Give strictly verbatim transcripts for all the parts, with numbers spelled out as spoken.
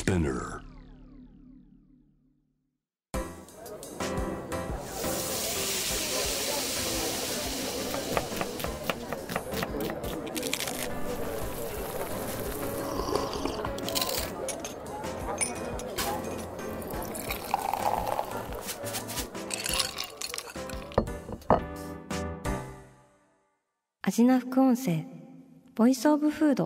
Spinner。 アジナ副音声ボイスオブフード。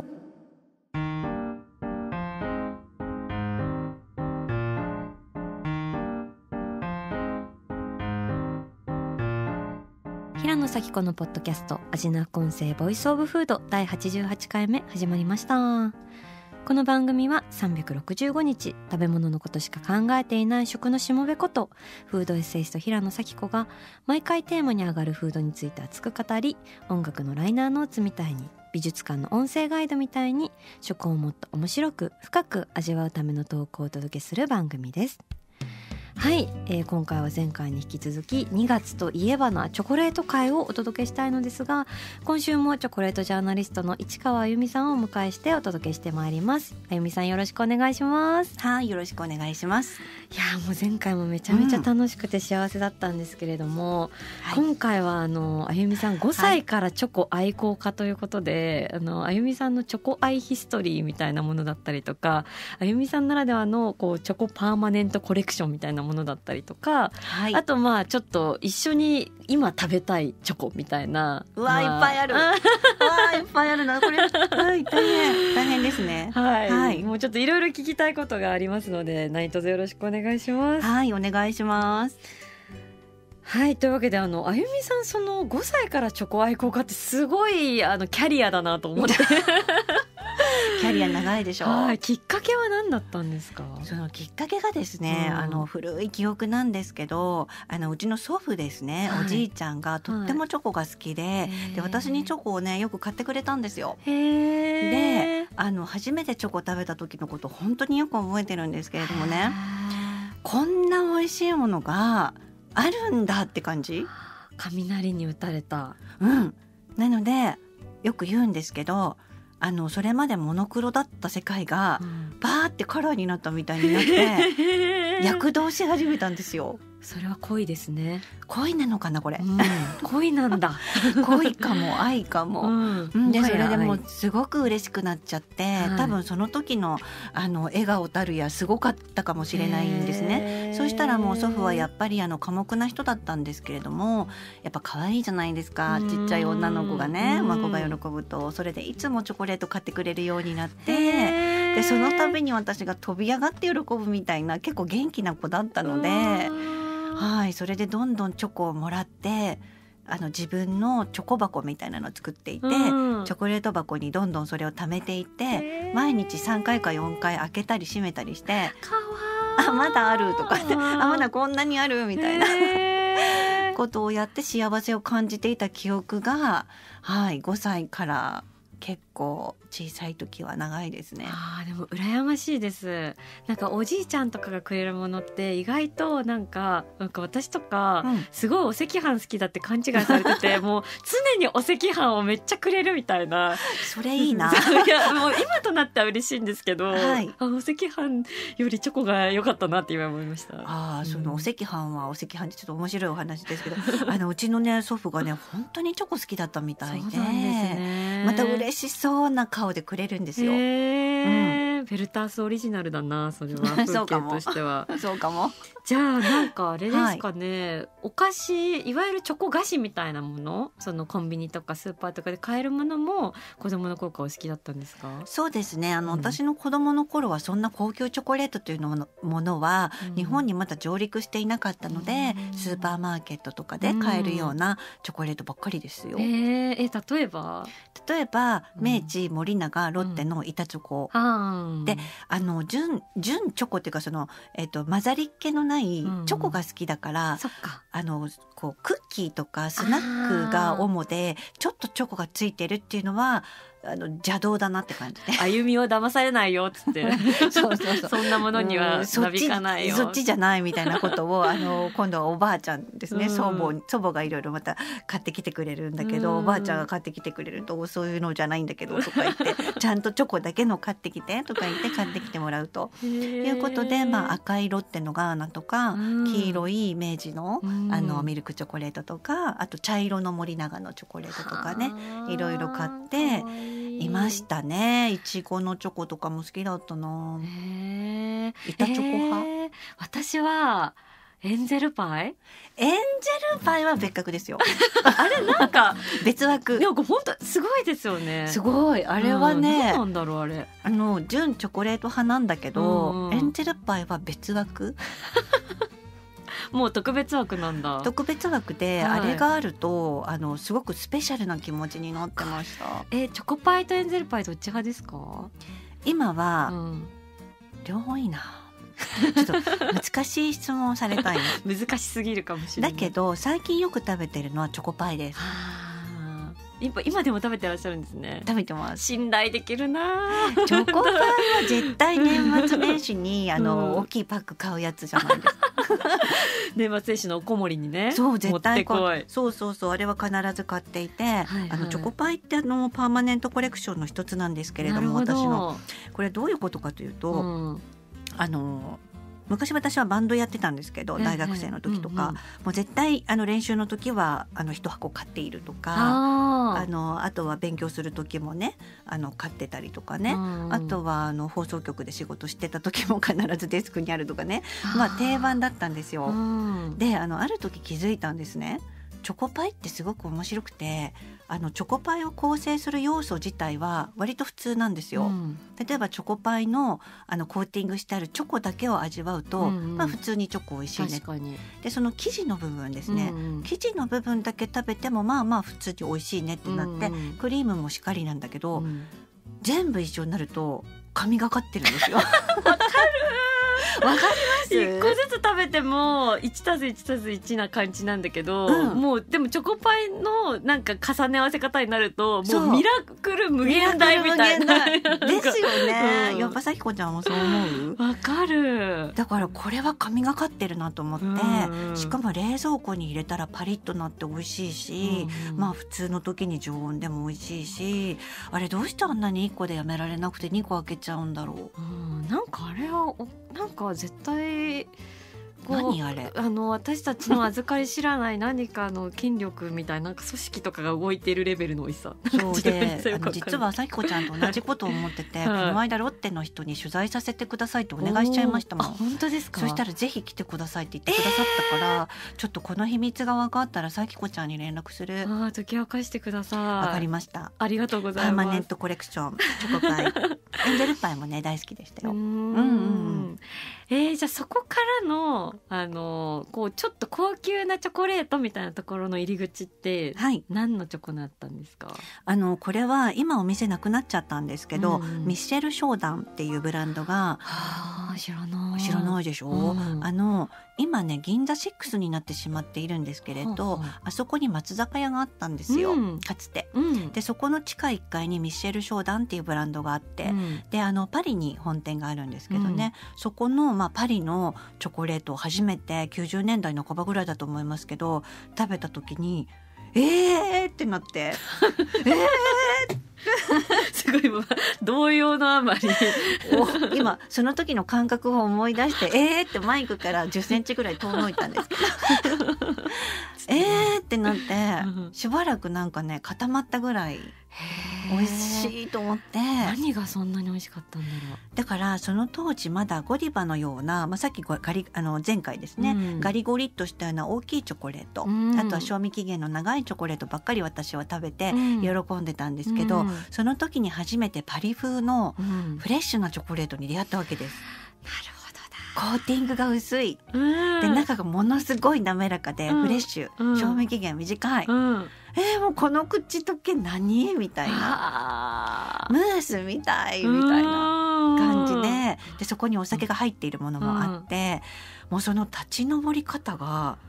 平野咲子のポッドキャストアジナ副音声ボイスオブフードだいはちじゅうはちかいめ始まりました。この番組はさんびゃくろくじゅうごにち食べ物のことしか考えていない食のしもべことフードエッセイスト平野咲子が毎回テーマに上がるフードについて熱く語り、音楽のライナーノーツみたいに美術館の音声ガイドみたいに食をもっと面白く深く味わうためのトークをお届けする番組です。はい、えー、今回は前回に引き続きにがつといえばなチョコレート会をお届けしたいのですが、今週もチョコレートジャーナリストの市川あゆみさんをお迎えしてお届けしてまいります。あゆみさん、よろしくお願いします。 はい、よろしくお願いします。 いやもう前回もめちゃめちゃ楽しくて幸せだったんですけれども、うん、今回はあのあゆみさんごさいからチョコ愛好家ということで、はい、あのあゆみさんのチョコ愛ヒストリーみたいなものだったりとか、あゆみさんならではのこうチョコパーマネントコレクションみたいなものだったりとか、はい、あとまあちょっと一緒に今食べたいチョコみたいな、 うわ、まあ、いっぱいあるうわいっぱいあるなこれ、はい、大変大変ですね。 はい、はい、もうちょっといろいろ聞きたいことがありますので何卒よろしくお願いします。 はい、お願いします。 はい、というわけであのあゆみさん、そのごさいからチョコ愛好家ってすごいあのキャリアだなと思ってキャリア長いでしょ。 はい、きっかけは何だったんですか？ そのきっかけがですね、うん、あの古い記憶なんですけど、あのうちの祖父ですね、はい、おじいちゃんがとってもチョコが好きで、はい、で私にチョコをねよく買ってくれたんですよ。へで、あの初めてチョコ食べた時のこと本当によく覚えてるんですけれどもね、こんな美味しいものがあるんだって感じ。 雷に打たれた。 うん。なのでよく言うんですけど、あのそれまでモノクロだった世界が、うん、バーってカラーになったみたいになって躍動し始めたんですよ。 それは恋ですね。 恋なのかなこれ、うん、 恋なんだ恋かも愛かも、うんうん、でそれでもうすごく嬉しくなっちゃって、はい、多分その時のあの笑顔たるやすごかったかもしれないんですね。そしたらもう祖父はやっぱりあの寡黙な人だったんですけれども、やっぱ可愛いじゃないですか、ちっちゃい女の子がね、孫が喜ぶとそれでいつもチョコレート買ってくれるようになって、でその度に私が飛び上がって喜ぶみたいな結構元気な子だったので、はい、それでどんどんチョコをもらって、あの自分のチョコ箱みたいなのを作っていて、うん、チョコレート箱にどんどんそれを貯めていて、毎日さんかいかよんかい開けたり閉めたりして、 かわあまだあるとかってあまだこんなにあるみたいなことをやって幸せを感じていた記憶が、はい、ごさいから結構小さい時は長いですね。 あでも羨ましいです。なんかおじいちゃんとかがくれるものって意外となんか、なんか私とか、うん、すごいお赤飯好きだって勘違いされててもう常にお赤飯をめっちゃくれるみたいな。 それいいな。 いやもう今となっては嬉しいんですけど、 はい、 あお赤飯よりチョコが良かったなって今思いました。 あ、うん、そのお赤飯はお赤飯ってちょっと面白いお話ですけどあのうちのね祖父がね本当にチョコ好きだったみたいで、 そうなんですね、 また嬉しそうな顔でくれるんですよ。 へー、うん、ベルタースオリジナルだなそれは風景としてはそうかも。 じゃあなんかあれですかね、はい、お菓子いわゆるチョコ菓子みたいなもの、そのコンビニとかスーパーとかで買えるものも子供の頃からお好きだったんですか？ そうですね、あの、うん、私の子供の頃はそんな高級チョコレートというのものは日本にまだ上陸していなかったので、うん、スーパーマーケットとかで買えるようなチョコレートばっかりですよ。 うん、えー、え例えば例えば明治、森永、ロッテの板チョコ、うん、であの純純チョコっていうかその、えーと、混ざりっ気のないチョコが好きだから、うん、 そっか、 あのこうクッキーとかスナックが主でちょっとチョコがついてるっていうのはあの邪道だなって感じで歩みを騙されないよっつってそうそうそうそんなものにはなびかないよ、 そっち、そっちじゃないみたいなことをあの今度はおばあちゃんですね、うん、祖母、祖母がいろいろまた買ってきてくれるんだけど、うん、おばあちゃんが買ってきてくれるとそういうのじゃないんだけどとか言ってちゃんとチョコだけの買ってきてとか言って買ってきてもらうということで、まあ、赤いロッテのガーナとか、うん、黄色い明治の、うん、あのミルクチョコレートとか、あと茶色の森永のチョコレートとかね、いろいろ買っていましたね。いちごのチョコとかも好きだったな。 へー、 板チョコ派、 えー、私はエンゼルパイエンゼルパイは別格ですよあれなんか別枠。 なんか本当すごいですよね。 すごいあれはね、 うん、何なんだろうあれ。 あの純チョコレート派なんだけど、うんうん、エンゼルパイは別枠もう特別枠なんだ。 特別枠で、はい、あれがあるとあのすごくスペシャルな気持ちになってました。 えチョコパイとエンゼルパイどっち派ですか？ 今は、うん、両方いいな。ちょっと難しい質問をされたいの難しすぎるかもしれない。 だけど最近よく食べてるのはチョコパイです。 今, 今でも食べてらっしゃるんですね。 食べてます。 信頼できるな。 チョコパイは絶対年末年始にあの、うん、大きいパック買うやつじゃないですか年末年始のおこもりにね。 そう絶対持ってこい。 そうそうそう、あれは必ず買っていて、はいはい、あのチョコパイってあのパーマネントコレクションの一つなんですけれども、私のこれどういうことかというと、うん、あの昔私はバンドやってたんですけど、大学生の時とか、うんうん、もう絶対あの練習の時はあの一箱買っているとか、あ, あのあとは勉強する時もねあの買ってたりとかね、うん、あとはあの放送局で仕事してた時も必ずデスクにあるとかね、まあ定番だったんですよ、うん、であのある時気づいたんですね。チョコパイってすごく面白くて、あのチョコパイを構成する要素自体は割と普通なんですよ、うん、例えばチョコパイ の, あのコーティングしてあるチョコだけを味わうと、うんうん、まあ、普通にチョコ美味しいね。 確かに。 でその生地の部分ですね、うんうん、生地の部分だけ食べてもまあまあ普通に美味しいねってなって、うんうん、クリームもしっかりなんだけど、うん、全部一緒になると神がかってるんですよわかるわかります。 一個ずつ食べても いちたすいちたすいち な感じなんだけど、うん、もうでもチョコパイのなんか重ね合わせ方になるともうミラクル無限大みたいなですよね、うん、やっぱさきこちゃんもそう思う？ わかる。 だからこれは神がかってるなと思って、うんうん、しかも冷蔵庫に入れたらパリッとなって美味しいし、うんうん、まあ普通の時に常温でも美味しいし、あれどうしてあんなにいっこでやめられなくてにこ開けちゃうんだろう、うん、 なんかあれはなんか絶対何あれあの私たちの預かり知らない何かの筋力みたいな、 なんか組織とかが動いているレベルの美味しさ。 そうであの実はさきこちゃんと同じことを思ってて、はい、この間ロッテの人に取材させてくださいってお願いしちゃいましたもん。 本当ですか？ そしたらぜひ来てくださいって言ってくださったから、えー、ちょっとこの秘密が分かったらさきこちゃんに連絡する。 あ解き明かしてください。 わかりました。 ありがとうございます。 パーマネントコレクションチョコパイエンゼルパイもね大好きでしたよ。うんうんうん、 えー、じゃあそこからのあのこうちょっと高級なチョコレートみたいなところの入り口って何のチョコだったんですか？はい、 あのこれは今お店なくなっちゃったんですけど、うん、ミッシェル・ショーダンっていうブランドが、 はあ、知らない知らないでしょ、うん、あの今ね銀座シックスになってしまっているんですけれど、はあ、あそこに松坂屋があったんですよ、うん、かつて、うん、でそこの地下いっかいにミッシェル・ショーダンっていうブランドがあって、うん、であのパリに本店があるんですけどね、うん、そこの、まあ、パリのチョコレートを初めてきゅうじゅうねんだいの半ばぐらいだと思いますけど食べた時にえーってなってえーすごい動揺のあまり今その時の感覚を思い出してえーってマイクからじゅっセンチぐらい遠のいたんですけどえーってなってしばらくなんかね固まったぐらい美味しいと思って。 何がそんなに美味しかったんだろう。 だからその当時まだゴディバのような、まあ、さっきガリあの前回ですね、うん、ガリゴリっとしたような大きいチョコレート、うん、あとは賞味期限の長いチョコレートばっかり私は食べて喜んでたんですけど、うん、その時に初めてパリ風のフレッシュなチョコレートに出会ったわけです、 うん、なるほど。 コーティングが薄い、 うん、 で中がものすごい滑らかでフレッシュ、うん、賞味期限短い、うん、えー、もうこの口溶け何みたいな、ムースみたいみたいな感じで、でそこにお酒が入っているものもあって、うん、もうその立ち上り方が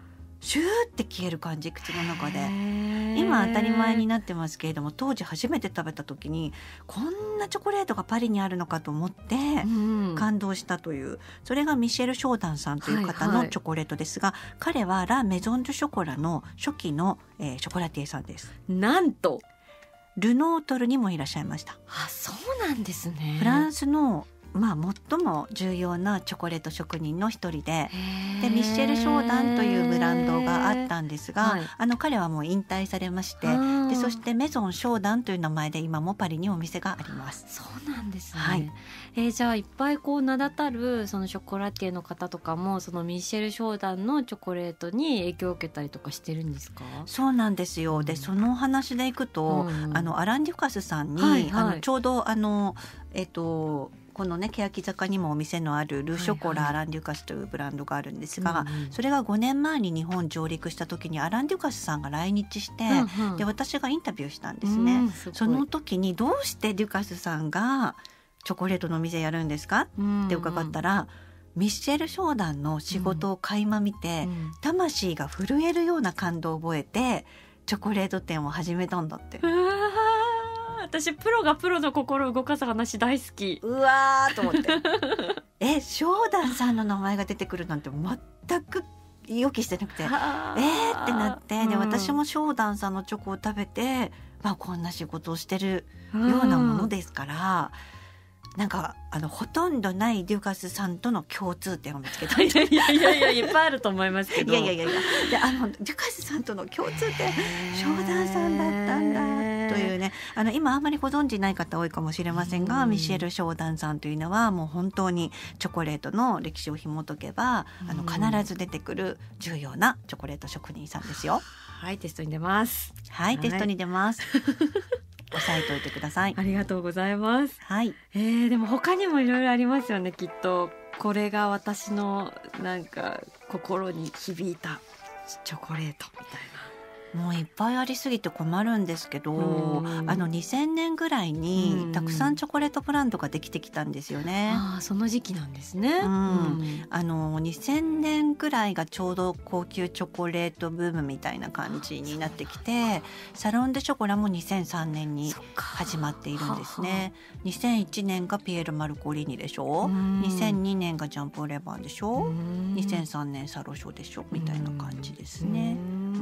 シューって消える感じ、口の中で。今当たり前になってますけれども、当時初めて食べた時にこんなチョコレートがパリにあるのかと思って感動したという、うん、それがミシェル・ショーダンさんという方のチョコレートですが、はいはい、彼はラ・メゾン・ドゥ・ショコラの初期の、えー、ショコラティエさんです。 なんとルノートルにもいらっしゃいました。 あ、そうなんですね。 フランスのまあ、最も重要なチョコレート職人の一人で、でミッシェル・ショーダンというブランドがあったんですが、はい、あの彼はもう引退されまして、でそしてメゾン・ショーダンという名前で今もパリにお店があります。 そうなんですね、 はい。 えー、じゃあいっぱいこう名だたるそのショコラティエの方とかもそのミッシェル・ショーダンのチョコレートに影響を受けたりとかしてるんですか？ そうなんですよ。でその話でいくと、うん、あのアラン・デュカスさんに、はいはい、あのちょうどあのえっとこのね欅坂にもお店のあるル・ショコラ、はいはい、アラン・デュカスというブランドがあるんですが、うんうん、それがごねんまえに日本上陸した時にアラン・デュカスさんが来日して、うんうん、で私がインタビューしたんですね、うん、すその時にどうしてデュカスさんがチョコレートのお店やるんですか、うんうん、って伺ったら、ミッシェル・ショーダンの仕事を垣間見て、うん、魂が震えるような感動を覚えてチョコレート店を始めたんだって。 私プロがプロの心を動かす話大好き。 うわーと思ってえショーダンさんの名前が出てくるなんて全く予期してなくてえーってなって、で私もショーダンさんのチョコを食べて、まあ、こんな仕事をしてるようなものですから、なんかあのほとんどないデュカスさんとの共通点を見つけたいやいやいやいやいっぱいあると思いますけどいやいやいやいやであのデュカスさんとの共通点ショーダンさんだったんだというね、あの今あんまりご存知ない方多いかもしれませんが、ミシェル・ショーダンさんというのはもう本当にチョコレートの歴史を紐解けばあの必ず出てくる重要なチョコレート職人さんですよ。 はい、テストに出ます。 はい、はい、テストに出ます押さえておいてください。 ありがとうございます。 はい。 えー、でも他にもいろいろありますよね、きっと。これが私のなんか心に響いたチョコレートみたいな。 もういっぱいありすぎて困るんですけど、あのにせんねんぐらいにたくさんチョコレートブランドができてきたんですよね。 あ、その時期なんですね、うんうん、あのにせんねんぐらいがちょうど高級チョコレートブームみたいな感じになってきて、サロンデショコラもにせんさんねんに始まっているんですね。にせんいちねんがピエール・マルコリーニでしょ、にせんにねんがジャンポー・レバンでしょ、にせんさんねんサロショでしょみたいな感じですね。うん、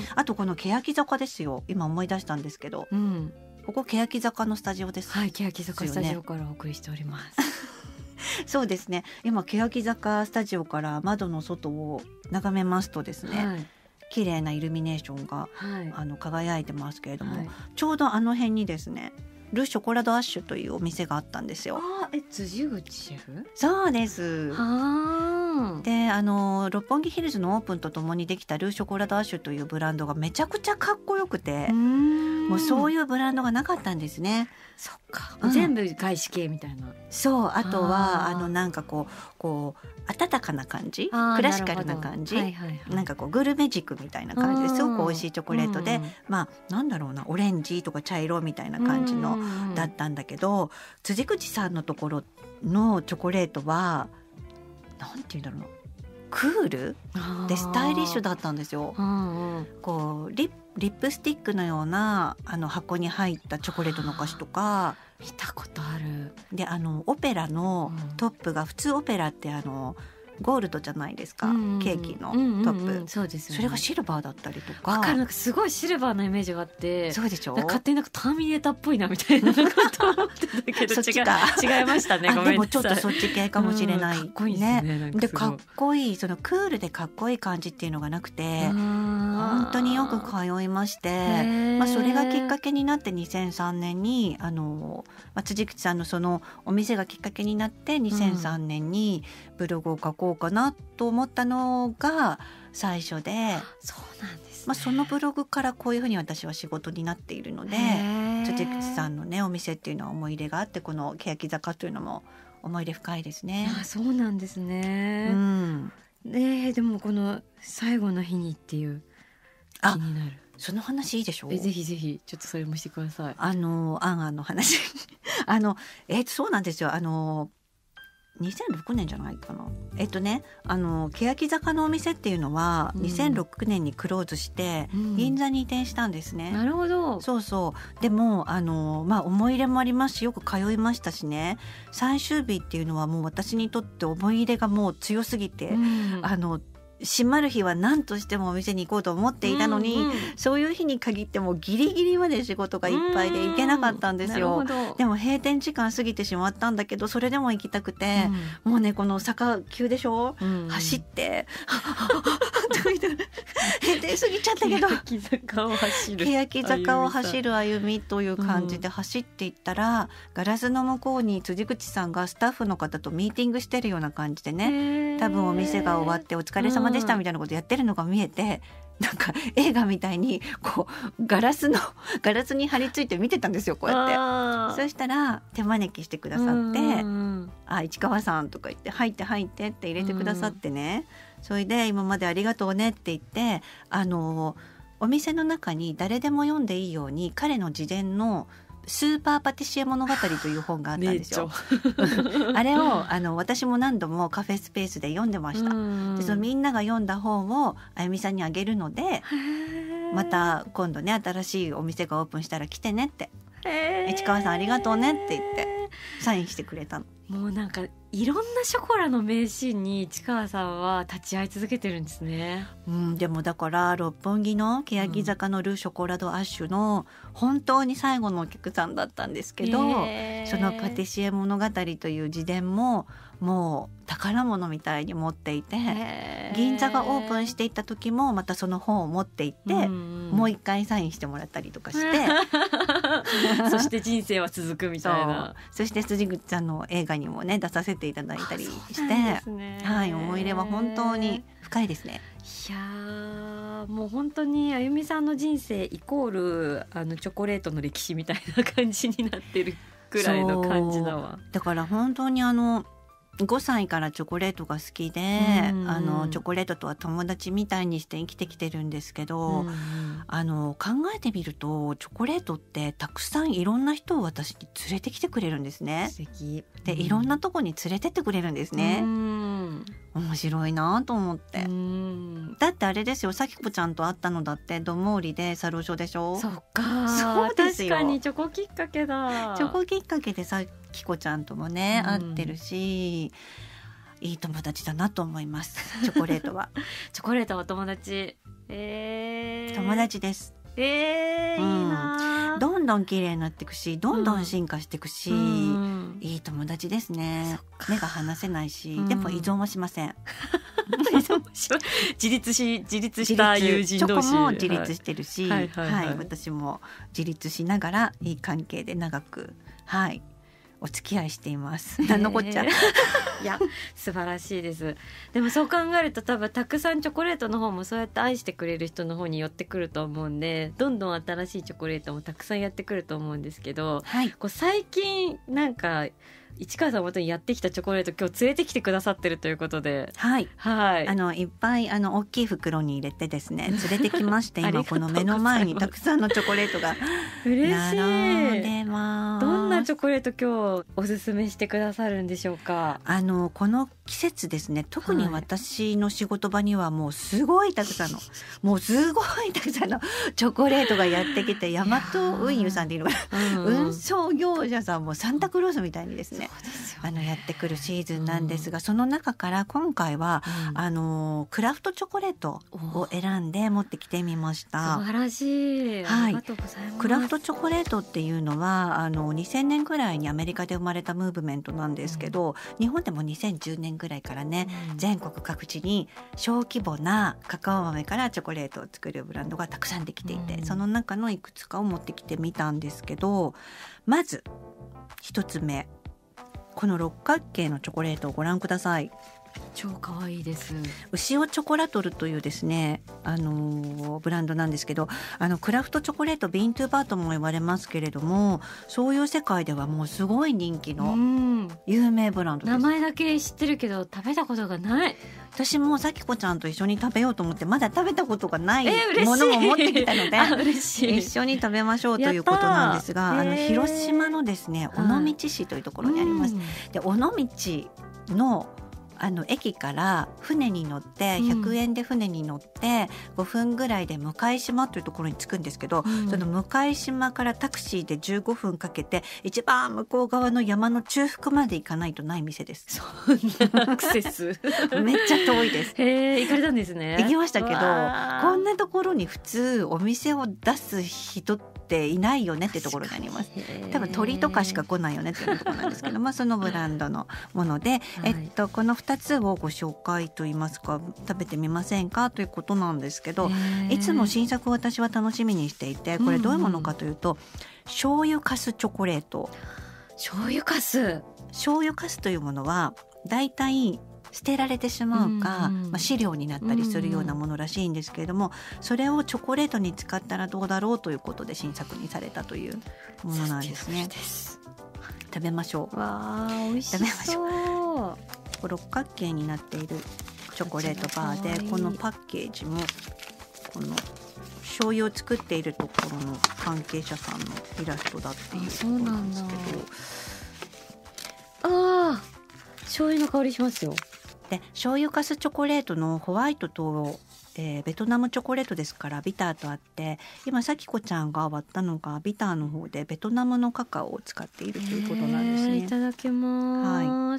あとこの欅坂ですよ、今思い出したんですけど、うん、ここ欅坂のスタジオです。 はい、欅坂スタジオからお送りしておりますそうですね、今欅坂スタジオから窓の外を眺めますとですね、はい、綺麗なイルミネーションが、はい、あの輝いてますけれども、はい、ちょうどあの辺にですねル・ショコラド・アッシュというお店があったんですよ。 あ、え、辻口シェフ？ そうです。はで、あの六本木ヒルズのオープンとともにできたル・ショコラド・アッシュというブランドがめちゃくちゃかっこよくて、うもうそういうブランドがなかったんですね。 そっか、うん、全部外資系みたいな。 そう、あとはあのなんかこうこう温かな感じ、クラシカルな感じ、はいはいはい、なんかこうグルメ軸みたいな感じですごく美味しいチョコレートで、うん、まあなんだろうな、オレンジとか茶色みたいな感じのだったんだけど、辻口さんのところのチョコレートはなんていうんだろうな、クールでスタイリッシュだったんですよ。うんうん、こうリッリップスティックのようなあの箱に入ったチョコレートのお菓子とか見たことある。 で、あのオペラのトップが、うん、普通オペラってあのゴールドじゃないですか、うんうん、ケーキのトップ、うんうんうん、そうですよね、それがシルバーだったりとか。 わかる、なんかすごいシルバーなイメージがあって。 そうでしょ、 勝手になんかターミネーターっぽいなみたいなこと思ってたけど違う、違いましたね。ごめんなさい。 でもちょっとそっち系かもしれない、うん、かっこいいですね。 ね、 でかっこいい、そのクールでかっこいい感じっていうのがなくて本当によく通いまして、まあ、それがきっかけになってにせんさんねんにあの、まあ、辻口さんのそのお店がきっかけになってにせんさんねんにブログを書こうかなと思ったのが最初で、 そうなんですね。 まあ、そのブログからこういうふうに私は仕事になっているので、辻口さんのねお店っていうのは思い入れがあって、この欅坂というのも思い入れ深いですね。 あ、そうなんですね、うん、で, でもこの最後の日にっていう気になる、 その話いいでしょう。 え、ぜひぜひちょっとそれもしてください。 あのアンアンの話あのえー、そうなんですよ。あのにせんろくねんじゃないかな。えっとねあの欅坂のお店っていうのは、うん、にせんろくねんにクローズして、うん、銀座に移転したんですね。 なるほど。 そうそうでもあの、まあ、思い入れもありますしよく通いましたしね。最終日っていうのはもう私にとって思い入れがもう強すぎて、うん、あの閉まる日は何としてもお店に行こうと思っていたのに、うんうん、そういう日に限ってもギリギリまで仕事がいっぱいで行けなかったんですよ。でも閉店時間過ぎてしまったんだけどそれでも行きたくて、うん、もうねこの坂急でしょ、うん、走って閉店過ぎちゃったけど欅坂を走る欅坂を走る歩みという感じで走っていったら、うん、ガラスの向こうに辻口さんがスタッフの方とミーティングしてるような感じでね、多分お店が終わってお疲れ様でしたみたいなことやってるのが見えて、うん、なんか映画みたいにこうガラスのガラスに張り付いて見てたんですよこうやって。そしたら手招きしてくださって、うん、あ市川さんとか言って入って入ってって入れてくださってね、うん、それで今までありがとうねって言ってあのお店の中に誰でも読んでいいように彼の自伝のスーパーパティシエ物語という本があったんですよあれをあの私も何度もカフェスペースで読んでました。でそのみんなが読んだ本をあゆみさんにあげるのでまた今度ね新しいお店がオープンしたら来てねって市川さんありがとうねって言ってサインしてくれたの。 もうなんかいろんなショコラの名シーンに市川さんは立ち会い続けてるんですね、 うん、でもだから六本木の欅坂のル・ショコラド・アッシュの本当に最後のお客さんだったんですけど、えー、そのパティシエ物語という自伝ももう宝物みたいに持っていて、えー、銀座がオープンしていった時もまたその本を持っていって、うん、もう一回サインしてもらったりとかしてそして人生は続くみたいな。 そ, そして辻口さんの映画にもね出させていただいたりして、ね、はい、思い入れは本当に深いですね。 いやもう本当にあゆみさんの人生イコールあのチョコレートの歴史みたいな感じになってるくらいの感じだわ。 だから本当にあのごさいからチョコレートが好きで、あのチョコレートとは友達みたいにして生きてきてるんですけど、あの考えてみるとチョコレートってたくさんいろんな人を私に連れてきてくれるんですね。 素敵で、いろんなとこに連れてってくれるんですね。うん面白いなと思って。うんだってあれですよ、さきこちゃんと会ったのだってドモーリでサロジョでしょ。 そっかそうですよ。確かにチョコきっかけだ。 チョコきっかけでさきこちゃんともね、うん、会ってるしいい友達だなと思いますチョコレートはチョコレートは友達、えー、 友達です。 えーうん、いいな。 どんどん綺麗になっていくしどんどん進化していくし、うん、いい友達ですね。目が離せないし、うん、でも依存はしません自立し自立した友人同士、 チョコも自立してるし、はいはいはいはい、私も自立しながらいい関係で長くはいお付き合いしています。何のこっちゃいや素晴らしいです。でもそう考えると多分たくさんチョコレートの方もそうやって愛してくれる人の方に寄ってくると思うんで、どんどん新しいチョコレートもたくさんやってくると思うんですけど、はい、こう最近なんか市川さん元にやってきたチョコレート今日連れてきてくださってるということで、 はい、はい、あのいっぱいあの大きい袋に入れてですね連れてきまして今この目の前にたくさんのチョコレートが並んでます。 どんなチョコレート今日おすすめしてくださるんでしょうか。 あのこの季節ですね、特に私の仕事場にはもうすごいたくさんの、はい、もうすごいたくさんのチョコレートがやってきて、ヤマト運輸さんっていうのが運送業者さんもサンタクロースみたいにですね、あのやってくるシーズンなんですが、うん、その中から今回は、うん、あのクラフトチョコレートを選んで持ってきてみました。 素晴らしい、はい、ありがとうございます。 クラフトチョコレートっていうのはあのにせんねんぐらいにアメリカで生まれたムーブメントなんですけど、うん、日本でもにせんじゅうねんぐらいからね、うん、全国各地に小規模なカカオ豆からチョコレートを作るブランドがたくさんできていて、うん、その中のいくつかを持ってきてみたんですけど、まず一つ目、この六角形のチョコレートをご覧ください。 超可愛いです。 牛尾チョコラトルというですね、あのー、ブランドなんですけど、あのクラフトチョコレートビーントゥーバーとも言われますけれども、そういう世界ではもうすごい人気の有名ブランドです。 名前だけ知ってるけど食べたことがない。 私もさきこちゃんと一緒に食べようと思ってまだ食べたことがないものも持ってきたので、嬉しい、一緒に食べましょうということなんですが、あの広島のですね尾道市というところにあります。で尾道のあの駅から船に乗ってひゃくえんで船に乗ってごふんぐらいで向島というところに着くんですけど、うん、その向島からタクシーでじゅうごふんかけて一番向こう側の山の中腹まで行かないとない店です。 そんなアクセスめっちゃ遠いです。 へー、行かれたんですね。 行きましたけど、こんなところに普通お店を出す人っていないよねってところになります。多分鳥とかしか来ないよねっていうところなんですけど、まあ、そのブランドのもので、はい、えっと、このふたつをご紹介といいますか食べてみませんかということなんですけど、いつも新作を私は楽しみにしていて、これどういうものかというと、うんうん、醤油かすチョコレート。 醤油かす醤油かすというものはだいたい捨てられてしまうか、うんうんまあ、飼料になったりするようなものらしいんですけれども、うんうん、それをチョコレートに使ったらどうだろうということで新作にされたというものなんですね。食べましょう。 わー、美味しそう。 食べましょう。六角形になっているチョコレートバーで、このパッケージもこの醤油を作っているところの関係者さんのイラストだっていうことなんですけど、あー、醤油の香りしますよ。 で醤油かすチョコレートのホワイトと、えー、ベトナムチョコレートですからビターとあって、今さきこちゃんが割ったのがビターの方でベトナムのカカオを使っているということなんですね。 いただきます、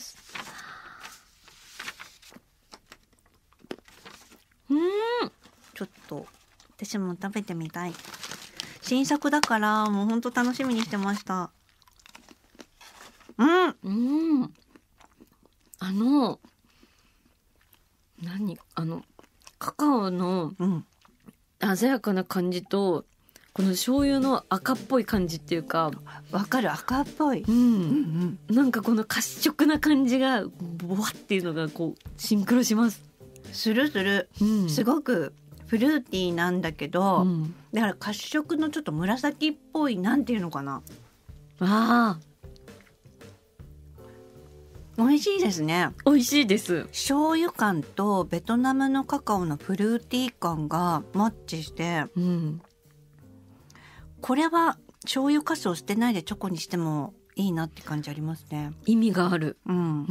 はい、うん、 ちょっと私も食べてみたい。新作だからもう本当楽しみにしてました。うん、 うん、あの何あのカカオの鮮やかな感じと、この醤油の赤っぽい感じっていうか、 わかる、赤っぽい、 うんうんうん、なんかこの褐色な感じがボワっていうのがこうシンクロします。 するする、うん、すごくフルーティーなんだけど、うん、だから褐色のちょっと紫っぽい、なんていうのかな、 あー、 美味しいですね。 美味しいです。 醤油感とベトナムのカカオのフルーティー感がマッチして、うん、これは醤油かすを捨てないでチョコにしてもいいなって感じありますね。 意味がある、 うんうん、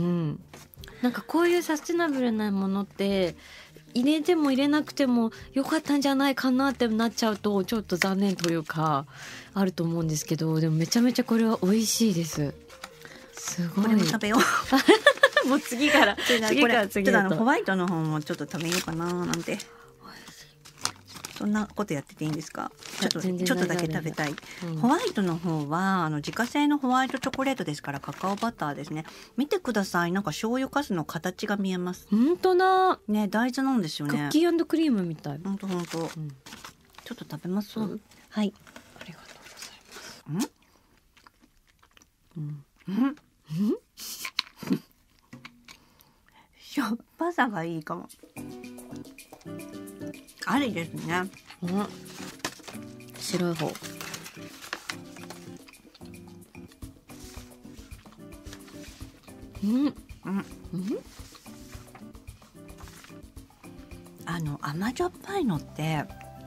なんかこういうサステナブルなものって入れても入れなくてもよかったんじゃないかなってなっちゃうとちょっと残念というかあると思うんですけど、でもめちゃめちゃこれは美味しいです。すごい。 これも食べようもう次から次から次へと。 ちょっとあのホワイトの方もちょっと食べようかななんて。そんなことやってていいんですか？ちょっとちょっとだけ食べたい、うん、ホワイトの方はあの自家製のホワイトチョコレートですからカカオバターですね。見てください、なんか醤油かすの形が見えます。 本当だね、大豆なんですよね。 クッキー&クリームみたい。 本当本当、うん、ちょっと食べます、うん、はい、 ありがとうございます。 うんうんうんしょっぱさがいいかも。ありですね、 うん、白い方。うんうんうん、 あの甘じょっぱいのって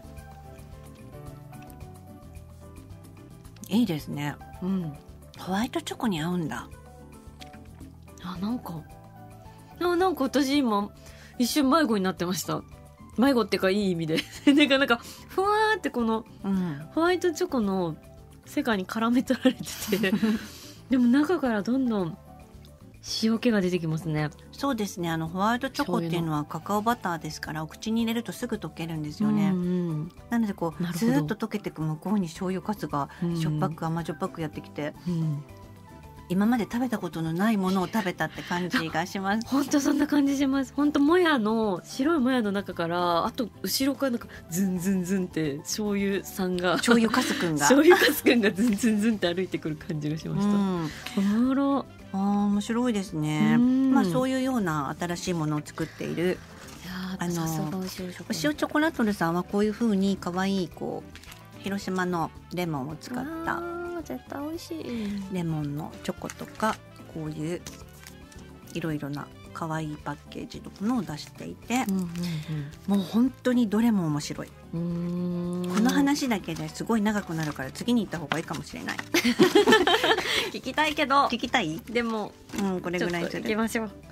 いいですね、うん、ホワイトチョコに合うんだ。 あ、なんかあ、なんか私今一瞬迷子になってました。迷子っていうかいい意味でなんかなんかふわーってこの、うん、ホワイトチョコの世界に絡め取られててでも中からどんどん塩気が出てきますね。 そうですね、あのホワイトチョコっていうのはカカオバターですからお口に入れるとすぐ溶けるんですよね、うんうん、なのでこうずっと溶けていく向こうに醤油かすがしょっぱく甘じょっぱくやってきて、うん、今まで食べたことのないものを食べたって感じがします。 本当そんな感じします。本当もやの白いもやの中からあと後ろからなんかズンズンズンって醤油さんが醤油かすくんが醤油かすくんがズンズンズンって歩いてくる感じがしました、うん、おもろ。 あ、面白いですね、まあ、そういうような新しいものを作っているあのお塩チョコラトルさんはこういう風に可愛いこう広島のレモンを使った絶対美味しいレモンのチョコとかこういういろいろな可愛いパッケージのものを出していて、うんうんうん、もう本当にどれも面白い。うーん、この話だけですごい長くなるから次に行った方がいいかもしれない聞きたいけど聞きたいでも、 うん、これぐらいちょっと行きましょう。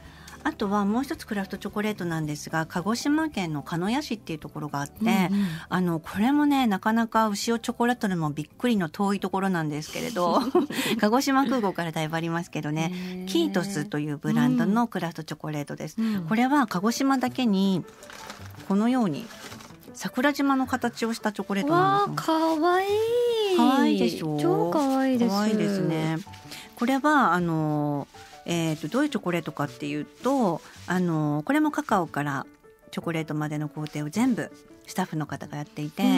あとはもう一つクラフトチョコレートなんですが、鹿児島県の鹿屋市っていうところがあって、うんうん、あのこれもねなかなか牛尾チョコレートでもびっくりの遠いところなんですけれど鹿児島空港からだいぶありますけどね、キートスというブランドのクラフトチョコレートです、うん、これは鹿児島だけにこのように桜島の形をしたチョコレートなんですよ。 わー、かわいい。 かわいいでしょ。 超かわいいです。 かわいいですね。これはあの、えー、とどういうチョコレートかっていうと、あのこれもカカオからチョコレートまでの工程を全部スタッフの方がやっていて、うんうん、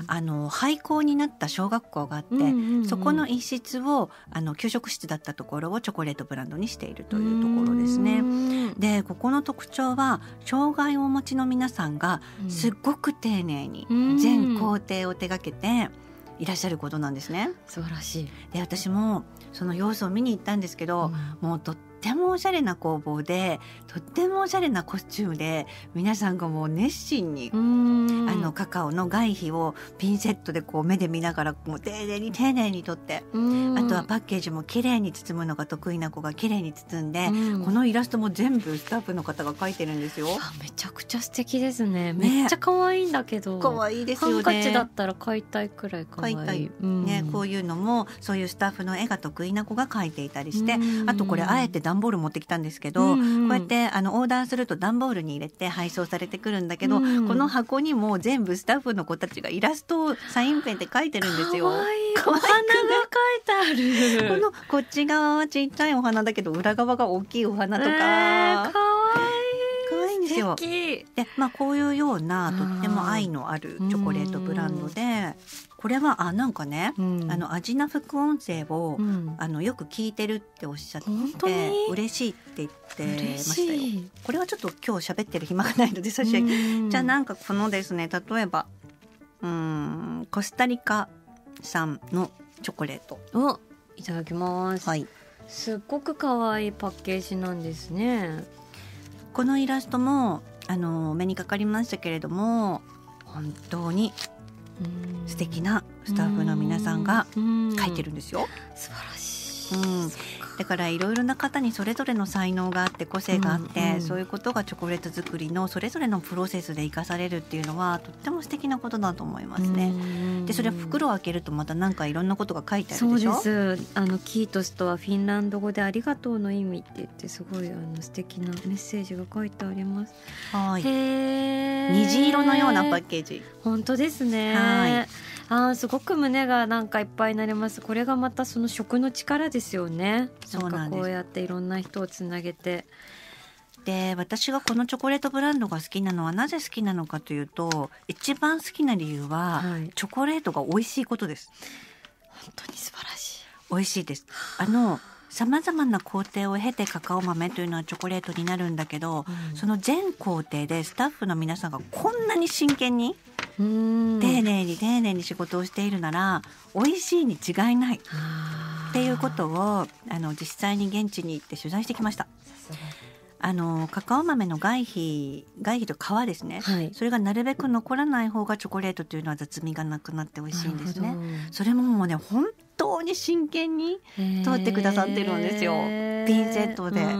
あの廃校になった小学校があって、うんうんうん、そこの一室をあの給食室だったところをチョコレートブランドにしているというところですね。でここの特徴は障害をお持ちの皆さんがすっごく丁寧に全工程を手掛けていらっしゃることなんですね。 素晴らしい。 で私もその様子を見に行ったんですけど、うん、もうとってもおしゃれな工房でとってもおしゃれなコスチュームで皆さんがもう熱心にあのカカオの外皮をピンセットでこう目で見ながらもう丁寧に丁寧に取って、あとはパッケージも綺麗に包むのが得意な子が綺麗に包んで、このイラストも全部スタッフの方が描いてるんですよ。 あ、めちゃくちゃ素敵ですね。めっちゃ可愛いんだけど、 可愛いですよね。 ハンカチだったら買いたいくらい可愛い。買いたい、 うん、ね、こういうのもそういうスタッフの絵が得意な子が描いていたりして、あとこれあえて段ボール持ってきたんですけど、うんうん、こうやってあのオーダーすると段ボールに入れて配送されてくるんだけど、うん、この箱にも全部スタッフの子たちがイラストをサインペンで描いてるんですよ。 かわいい。お花が描いてある。 このこっち側はちっちゃいお花だけど裏側が大きいお花とか、えー、かわいい。かわいいんですよ。で、まあ、こういうようなとっても愛のあるチョコレートブランドで、これはあなんかね、うん、あのアジナ副音声を、うん、あのよく聞いてるっておっしゃってて嬉しいって言ってましたよ。これはちょっと今日喋ってる暇がないので差し上げ、うん、じゃあなんかこのですね、例えばうーんコスタリカ産のチョコレートをいただきます、 はい、 すっごく可愛いパッケージなんですね。 このイラストもあの目にかかりましたけれども、本当に素敵なスタッフの皆さんが描いてるんですよ。 素晴らしい、 うん、だからいろいろな方にそれぞれの才能があって個性があって、うんうん、そういうことがチョコレート作りのそれぞれのプロセスで生かされるっていうのはとっても素敵なことだと思いますね。でそれは袋を開けるとまたなんかいろんなことが書いてあるでしょ。 そうです。あのキートスとはフィンランド語でありがとうの意味って言ってすごいあの素敵なメッセージが書いてあります。 はい、 へー、 虹色のようなパッケージ。 本当ですね。はい、あすごく胸がなんかいっぱいになります。これがまたその食の力ですよね。 そうなんです。 なんかこうやっていろんな人をつなげて、 で私がこのチョコレートブランドが好きなのはなぜ好きなのかというと、一番好きな理由は、はい、チョコレートが美味しいことです。 本当に素晴らしい。 美味しいです。あのさまざまな工程を経てカカオ豆というのはチョコレートになるんだけど、うん、その全工程でスタッフの皆さんがこんなに真剣に丁寧に丁寧に仕事をしているなら美味しいに違いないっていうことをあの実際に現地に行って取材してきました。あのカカオ豆の外皮外皮と皮ですね、はい、それがなるべく残らない方がチョコレートというのは雑味がなくなって美味しいんですね。それももうね本当に真剣に通ってくださってるんですよ。ピンセットで、うん、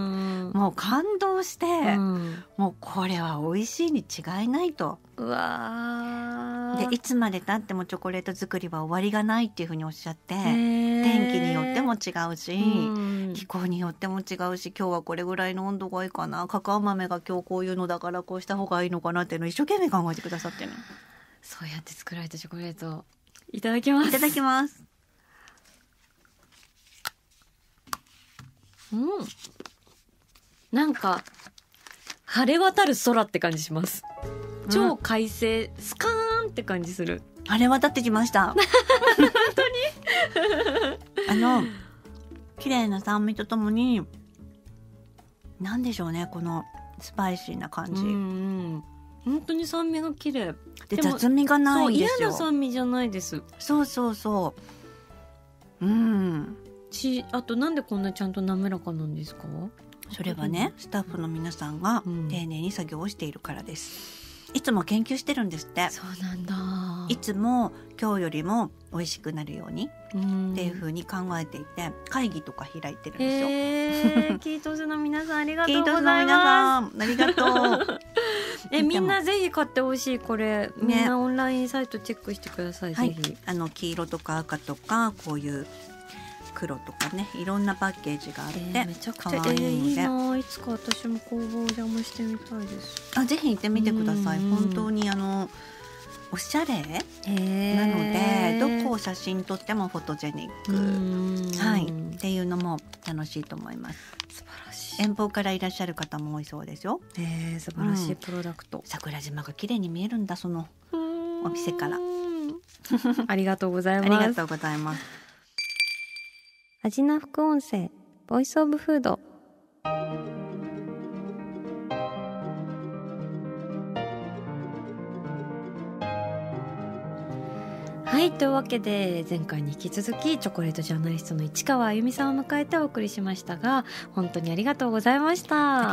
もう感動して、うん、もうこれは美味しいに違いないと。 うわでいつまで経ってもチョコレート作りは終わりがないっていうふうにおっしゃって、天気によっても違うし、うん、気候によっても違うし、今日はこれぐらいの温度がいいかな、カカオ豆が今日こういうのだからこうした方がいいのかなっていうのを一生懸命考えてくださってる。 そうやって作られたチョコレートいただきます。 いただきます。 うん、なんか晴れ渡る空って感じします。超快晴、スカーンって感じする。 晴れ渡ってきました本当にあの綺麗な酸味とともになんでしょうね、このスパイシーな感じ。うん、うん、 本当に酸味が綺麗で雑味がないんですよ。 嫌な酸味じゃないです。 そうそうそう、うんちあとなんでこんなちゃんと滑らかなんですか？ それはね、スタッフの皆さんが丁寧に作業をしているからです。いつも研究してるんですって。 そうなんだ。 いつも今日よりも美味しくなるようにっていう風に考えていて、会議とか開いてるんですよ。 えー、キートスの皆さんありがとうございます。 キートスの皆さんありがとう。 えみんなぜひ買ってほしい。これみんなオンラインサイトチェックしてください、 はい、 ぜひ。 あの黄色とか赤とかこういう黒とかね、いろんなパッケージがあって、えー、めちゃくちゃ可愛いので、えー、いいな。いつか私も工房お邪魔してみたいです。 あ、ぜひ行ってみてください。本当にあのおしゃれなので、どこを写真撮ってもフォトジェニック、はい、っていうのも楽しいと思います。 素晴らしい。 遠方からいらっしゃる方も多いそうですよ。 えー、素晴らしいプロダクト、うん、 桜島が綺麗に見えるんだ、そのお店から。 ありがとうございます。 ありがとうございます。 アジナ副音声ボイスオブフード。はい、というわけで前回に引き続きチョコレートジャーナリストの市川あゆみさんを迎えてお送りしましたが、本当にありがとうございました。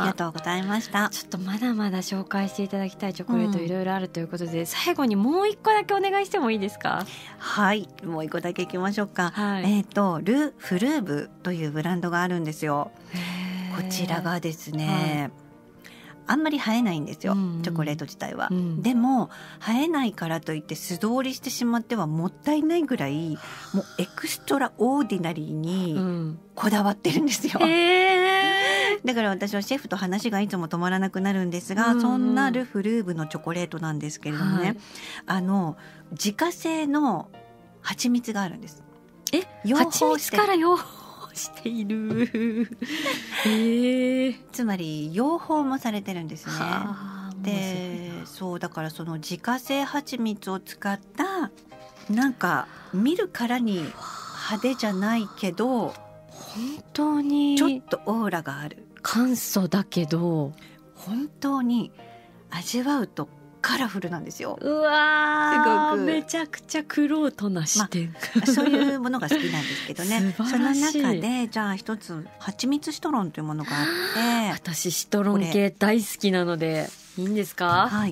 ありがとうございました。 ちょっとまだまだ紹介していただきたいチョコレートいろいろあるということで、うん、最後にもう一個だけお願いしてもいいですか？ はい、もう一個だけいきましょうか、はい、えっ、ー、とル・フルーブというブランドがあるんですよ。こちらがですね、はい、あんまり映えないんですよ、うんうん、チョコレート自体は、うん、でも映えないからといって素通りしてしまってはもったいないぐらい、もうエクストラオーディナリーにこだわってるんですよ、うん、えー、だから私はシェフと話がいつも止まらなくなるんですが、うんうん、そんなル・フルーブのチョコレートなんですけれどもね、はい、あの自家製の蜂蜜があるんです。 え、蜂蜜から養蜂しているえー、 つまり養蜂もされてるんですね。で、そうだからその自家製蜂蜜を使ったなんか見るからに派手じゃないけど本当にちょっとオーラがある、 簡素だけど本当に味わうとカラフルなんですよ。 うわー、めちゃくちゃ玄人な視点、 まあ、そういうものが好きなんですけどねその中でじゃあ一つ蜂蜜シトロンというものがあって私シトロン系大好きなのでいいんですか？ はい。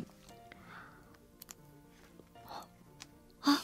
あ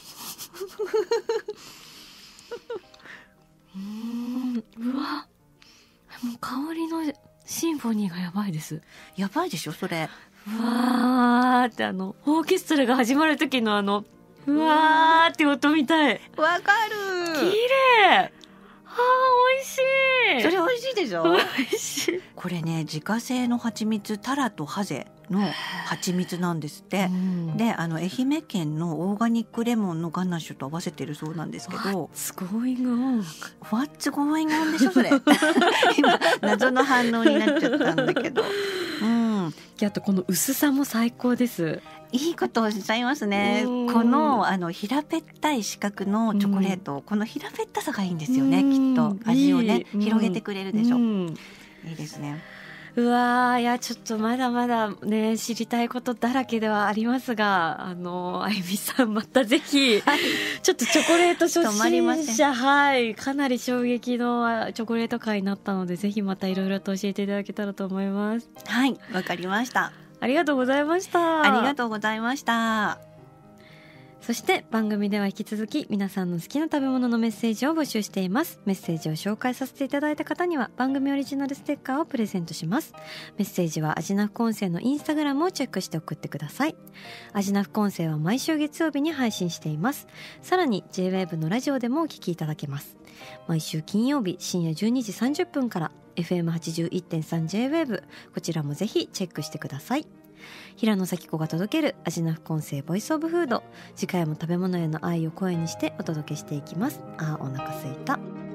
うーん、うわ、もう香りのシンフォニーがやばいです。 やばいでしょそれ。 うわーってあのオーケストラが始まる時のあのうわーって音みたい。 わかる。 綺麗。あー、美味しい。 それ美味しいでしょ。 美味しい。 これね、自家製の蜂蜜、タラとハゼの蜂蜜なんですって、うん、であの愛媛県のオーガニックレモンのガナッシュと合わせてるそうなんですけど、 What's going on? What's going on でしょそれ今謎の反応になっちゃったんだけど、うん、 あとこの薄さも最高です。 いいことをおっしゃいますね。このあの平べったい四角のチョコレート、うん、この平べったさがいいんですよね、きっと味をねいい広げてくれるでしょ、うん、いいですね。 うわー、いやちょっとまだまだね知りたいことだらけではありますが、あのあゆみさんまたぜひ、はい、ちょっとチョコレート初心者、はい、かなり衝撃のチョコレート会になったので、ぜひまたいろいろと教えていただけたらと思います。 はい、わかりました。 ありがとうございました。 ありがとうございました。 そして番組では引き続き皆さんの好きな食べ物のメッセージを募集しています。メッセージを紹介させていただいた方には番組オリジナルステッカーをプレゼントします。メッセージはアジナフ音声のインスタグラムをチェックして送ってください。アジナフ音声は毎週月曜日に配信しています。さらに ジェイウェーブ のラジオでもお聞きいただけます。毎週金曜日深夜じゅうにじさんじゅっぷんから エフエムはちじゅういってんさん ジェイウェーブ、 こちらもぜひチェックしてください。平野咲子が届けるアジナフ音声ボイスオブフード、次回も食べ物への愛を声にしてお届けしていきます。あー、お腹すいた。